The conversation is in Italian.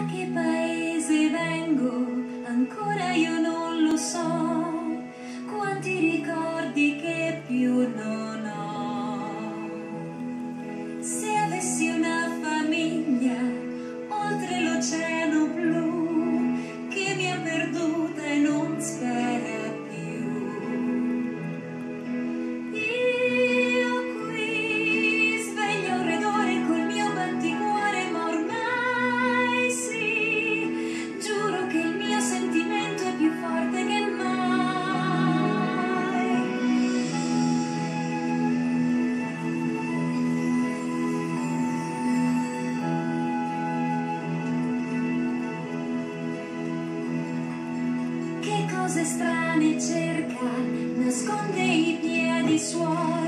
che paese vengo, ancora io non lo so, quanti ricordi che più non ho. Se avessi una famiglia oltre l'oceano blu, che mi ha perduta e non spera più. Io qui sveglio un redore col mio batticuore, ma ormai sì, giuro che il mio sentimento è più forte che mai. Che cose strane cerca, nasconde i piedi suoi.